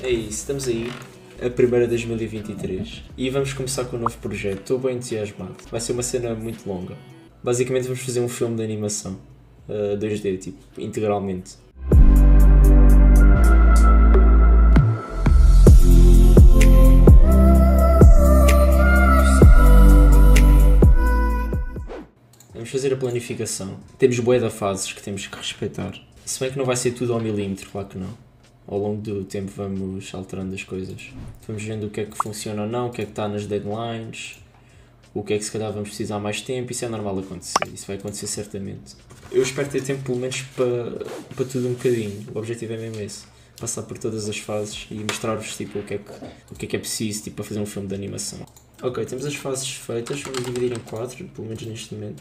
É isso, estamos aí, a primeira de 2023, e vamos começar com um novo projeto. Estou bem entusiasmado. Vai ser uma cena muito longa. Basicamente vamos fazer um filme de animação 2D, tipo, integralmente. Vamos fazer a planificação. Temos bué de fases que temos que respeitar. Se bem que não vai ser tudo ao milímetro, claro que não. Ao longo do tempo vamos alterando as coisas. Vamos vendo o que é que funciona ou não, o que é que está nas deadlines, o que é que se calhar vamos precisar mais tempo. Isso é normal acontecer, isso vai acontecer certamente. Eu espero ter tempo pelo menos para tudo um bocadinho. O objetivo é mesmo esse. Passar por todas as fases e mostrar-vos tipo, o que é preciso tipo, para fazer um filme de animação. Ok, temos as fases feitas, vamos dividir em 4, pelo menos neste momento.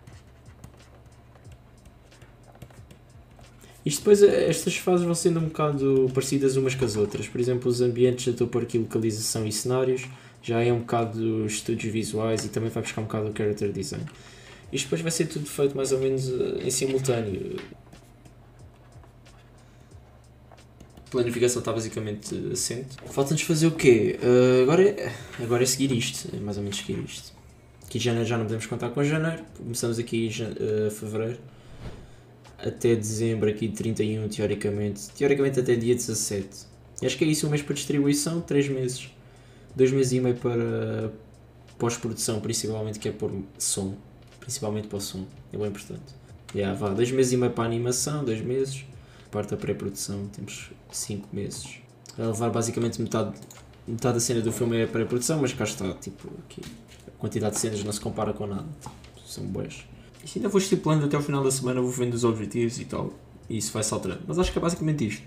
Isto depois, estas fases vão sendo um bocado parecidas umas com as outras. Por exemplo, os ambientes, já estou por aqui localização e cenários, já é um bocado estúdios visuais e também vai buscar um bocado o character design. Isto depois vai ser tudo feito mais ou menos em simultâneo. A planificação está basicamente assente. Falta-nos fazer o quê? Agora é seguir isto, é mais ou menos seguir isto. Aqui janeiro já não podemos contar com janeiro, começamos aqui em fevereiro. Até dezembro, aqui 31, teoricamente até dia 17. E acho que é isso, um mês para distribuição, 3 meses. 2 meses e meio para pós-produção, principalmente, que é por som. Principalmente para o som, é bem importante. 2 meses e meio para a animação, 2 meses. Parte da pré-produção, temos 5 meses. A levar basicamente metade da cena do filme é a pré-produção, mas cá está, tipo, aqui, a quantidade de cenas não se compara com nada. Tipo, são boas. Isso ainda vou estipulando até o final da semana, vou vendo os objetivos e tal, e isso vai-se alterando. Mas acho que é basicamente isto.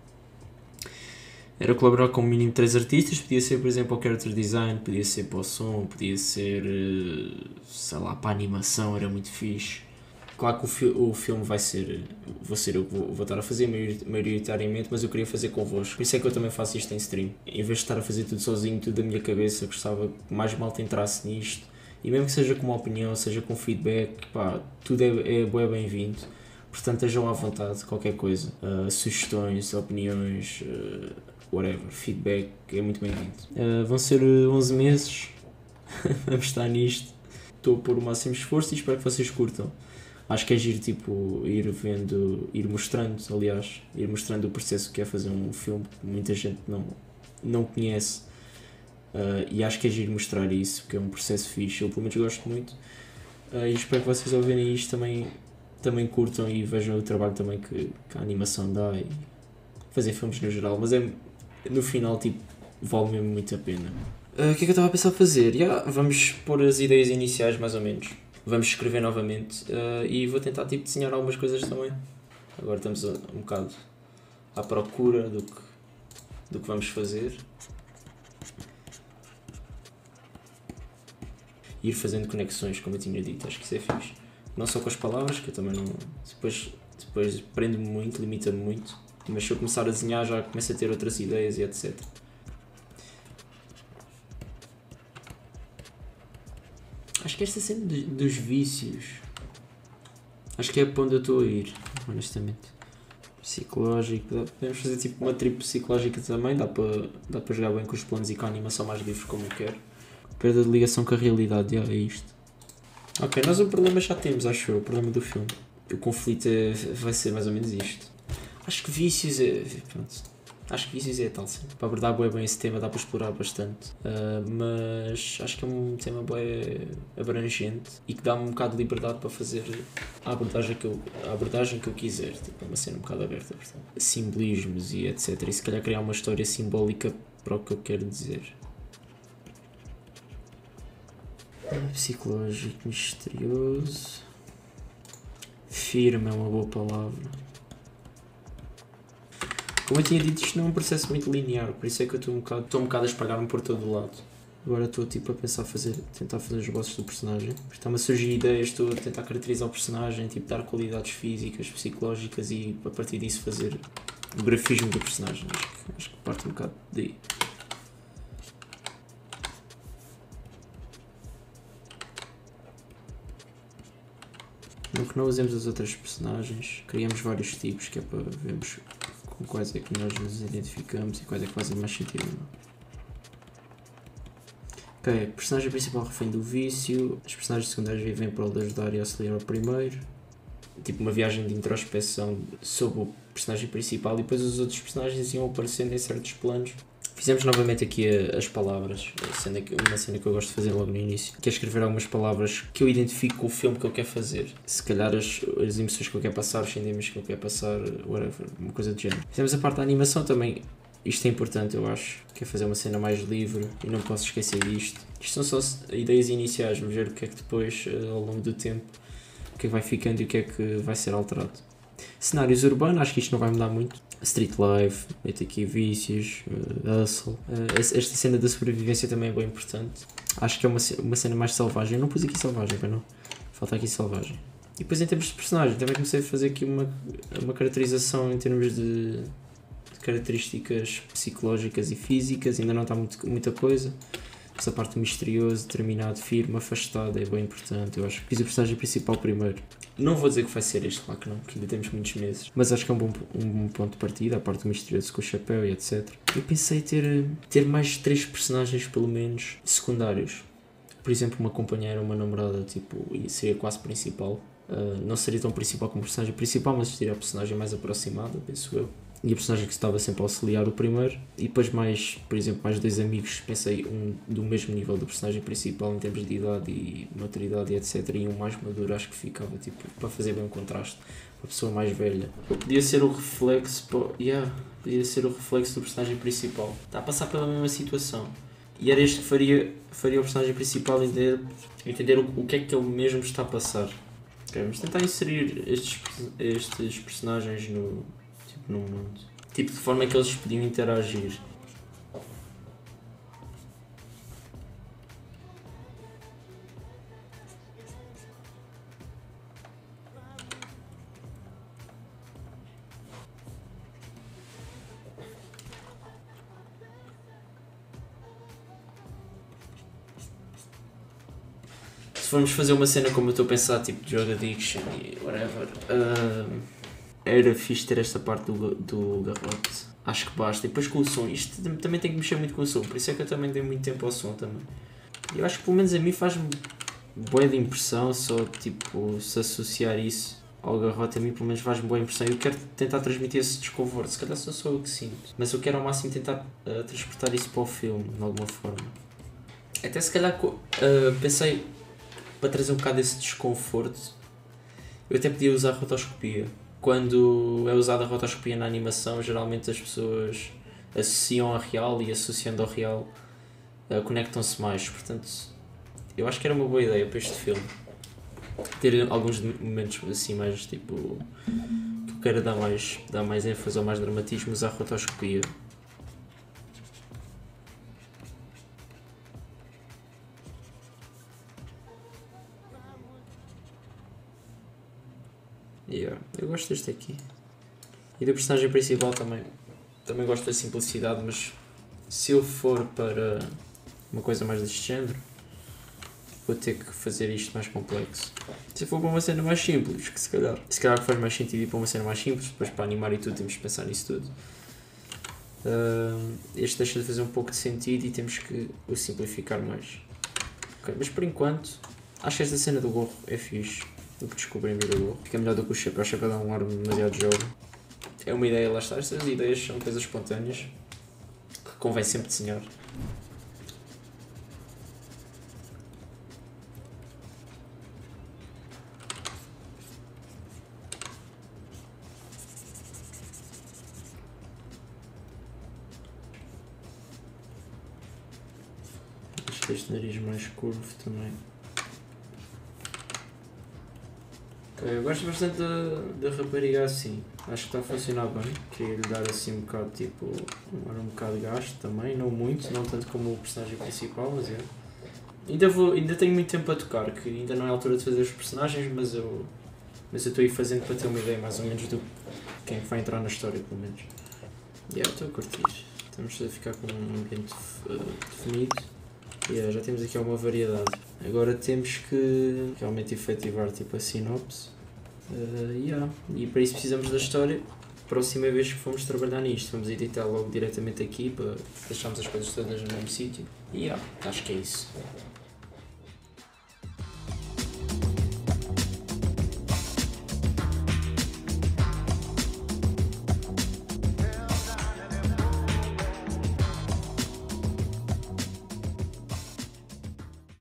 Era colaborar com o mínimo 3 artistas, podia ser, por exemplo, o character design, podia ser para o som, podia ser, sei lá, para a animação, era muito fixe. Claro que o filme vai ser, vou estar a fazer maioritariamente, mas eu queria fazer convosco. Por isso é que eu também faço isto em stream. Em vez de estar a fazer tudo sozinho, tudo da minha cabeça, gostava que mais malta entrasse nisto. E mesmo que seja com uma opinião, seja com feedback, pá, tudo é bem-vindo. Portanto, estejam à vontade, qualquer coisa. Sugestões, opiniões, whatever, feedback, é muito bem-vindo. Vão ser 11 meses, vamos estar nisto. Estou a pôr o máximo esforço e espero que vocês curtam. Acho que é giro, tipo, ir mostrando o processo que é fazer um filme que muita gente não conhece. E acho que é giro mostrar isso, porque é um processo fixe, eu pelo menos gosto muito, e espero que vocês ao verem isto também curtam e vejam o trabalho também que a animação dá e fazer filmes no geral, mas no final tipo, vale mesmo muito a pena. O que é que eu estava a pensar fazer? Vamos pôr as ideias iniciais mais ou menos, vamos escrever novamente e vou tentar tipo, desenhar algumas coisas também. Agora estamos um bocado à procura do que vamos fazer. Ir fazendo conexões, como eu tinha dito, acho que isso é fixe. Não só com as palavras, que eu também não... Depois prende-me muito, limita-me muito, mas se eu começar a desenhar já começo a ter outras ideias e etc. Acho que esta cena dos vícios, acho que é para onde eu estou a ir, honestamente. Psicológico, podemos fazer tipo uma trip psicológica também, dá para jogar bem com os planos e com a animação mais livre como eu quero. Perda de ligação com a realidade, é isto. Ok, nós o problema já temos, acho eu, o problema do filme. O conflito vai ser mais ou menos isto. Acho que vícios é tal, sim. Para abordar bem esse tema dá para explorar bastante. Mas acho que é um tema bem abrangente e que dá-me um bocado de liberdade para fazer a abordagem que eu quiser. Tipo, é uma cena um bocado aberta, portanto. Simbolismos e etc. E se calhar criar uma história simbólica para o que eu quero dizer. Psicológico, misterioso. Firme é uma boa palavra. Como eu tinha dito, isto não é um processo muito linear, por isso é que eu estou um bocado a espalhar-me por todo o lado. Agora estou tipo a pensar tentar fazer os bosses do personagem. Está-me a surgir ideias, estou a tentar caracterizar o personagem, tipo dar qualidades físicas, psicológicas e a partir disso fazer o grafismo do personagem. Acho que parte um bocado daí. No que não usemos as outras personagens, criamos vários tipos que é para vermos com quais é que nós nos identificamos e quais é que fazem mais sentido. Ok, personagem principal refém do vício, os personagens secundários vivem em prol de ajudar e auxiliar o primeiro. Tipo uma viagem de introspeção sobre o personagem principal e depois os outros personagens iam aparecendo em certos planos. Fizemos novamente aqui as palavras, uma cena que eu gosto de fazer logo no início, que é escrever algumas palavras que eu identifico com o filme que eu quero fazer. Se calhar as emoções que eu quero passar, os sentimentos que eu quero passar, whatever, uma coisa do género. Fizemos a parte da animação também. Isto é importante, eu acho, que é fazer uma cena mais livre e não posso esquecer disto. Isto são só ideias iniciais, vamos ver o que é que depois, ao longo do tempo, o que é que vai ficando e o que é que vai ser alterado. Cenários urbanos, acho que isto não vai mudar muito. Street life, meto aqui vícios, hustle. Esta cena da sobrevivência também é bem importante. Acho que é uma cena mais selvagem. Eu não pus aqui selvagem, bem não. Falta aqui selvagem. E depois em termos de personagem, também comecei a fazer aqui uma caracterização em termos de características psicológicas e físicas. Ainda não está muita coisa. Essa parte misterioso, determinado, firme, afastado é bem importante. Eu acho que fiz o personagem principal primeiro. Não vou dizer que vai ser este, claro que não, porque ainda temos muitos meses. Mas acho que é um bom ponto de partida, a parte do misterioso com o chapéu e etc. Eu pensei ter mais 3 personagens, pelo menos, secundários. Por exemplo, uma companheira, uma namorada, tipo, seria quase principal. Não seria tão principal como personagem principal, mas seria a personagem mais aproximada, penso eu. E a personagem que estava sempre a auxiliar o primeiro. E depois por exemplo, mais 2 amigos, pensei do mesmo nível do personagem principal em termos de idade e maturidade e etc. E um mais maduro, acho que ficava tipo para fazer bem um contraste. Uma pessoa mais velha. Podia ser o reflexo, podia ser o reflexo do personagem principal. Está a passar pela mesma situação. E era este que faria o personagem principal entender o que é que ele mesmo está a passar. Okay, vamos tentar inserir estes personagens no mundo. Tipo, de forma que eles podiam interagir. Se formos fazer uma cena como eu estou a pensar, tipo drug addiction e whatever, era fixe ter esta parte do garrote. Acho que basta. E depois com o som, isto também tem que mexer muito com o som, por isso é que eu também dei muito tempo ao som também. E eu acho que pelo menos a mim faz-me boa de impressão, só tipo, se associar isso ao garrote, a mim pelo menos faz-me boa impressão. Eu quero tentar transmitir esse desconforto, se calhar sou só eu que sinto, mas eu quero ao máximo tentar transportar isso para o filme, de alguma forma. Até se calhar pensei, para trazer um bocado desse desconforto, eu até podia usar a rotoscopia. Quando é usada a rotoscopia na animação, geralmente as pessoas associam a real e associando ao real conectam-se mais. Portanto, eu acho que era uma boa ideia para este filme. Ter alguns momentos assim mais tipo que eu quero dar mais ênfase ou mais dramatismo, usar a rotoscopia. Eu gosto deste aqui. E do personagem principal também gosto da simplicidade, mas se eu for para uma coisa mais deste género, vou ter que fazer isto mais complexo. Se for para uma cena mais simples, que se calhar faz mais sentido ir para uma cena mais simples, depois para animar e tudo temos que pensar nisso tudo. Este deixa de fazer um pouco de sentido e temos que o simplificar mais. Okay, mas por enquanto, acho que esta cena do gorro é fixe. Do que descobrimos do gorro. Fica melhor do que o chapéu. O chapéu dá um ar demasiado jovem. É uma ideia, lá está. Estas ideias são coisas espontâneas que convém sempre desenhar. Acho que este nariz mais curvo também. Eu gosto bastante da rapariga assim, acho que está a funcionar bem. Queria lhe dar assim um bocado tipo, um bocado de gasto também, não muito, não tanto como o personagem principal, mas é. Ainda tenho muito tempo a tocar, que ainda não é a altura de fazer os personagens, mas eu estou aí fazendo para ter uma ideia mais ou menos do quem vai entrar na história, pelo menos. Estou a curtir, estamos a ficar com um ambiente definido. Já temos aqui alguma variedade. Agora temos que realmente efetivar tipo a sinopse. E para isso precisamos da história. próxima vez que fomos trabalhar nisto, vamos editar logo diretamente aqui para deixarmos as coisas todas no mesmo sítio. E acho que é isso.